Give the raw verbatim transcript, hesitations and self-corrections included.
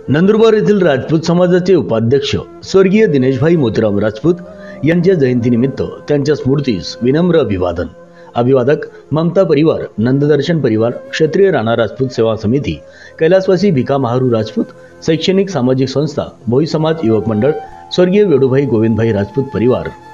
नंदुरबार येथील राजपूत समाजाचे उपाध्यक्ष स्वर्गीय दिनेशभाई मोतीराम राजपूत यांच्या जयंतीनिमित्त त्यांच्या स्मृतीस विनम्र अभिवादन. अभिवादक ममता परिवार, नंददर्शन परिवार, क्षत्रिय राणा राजपूत सेवा समिती, कैलासवासी भिका महारू राजपूत, शैक्षणिक सामाजिक संस्था, भोई समाज युवक मंडळ, स्वर्गीय वेडूभाई गोविंदभाई राजपूत परिवार.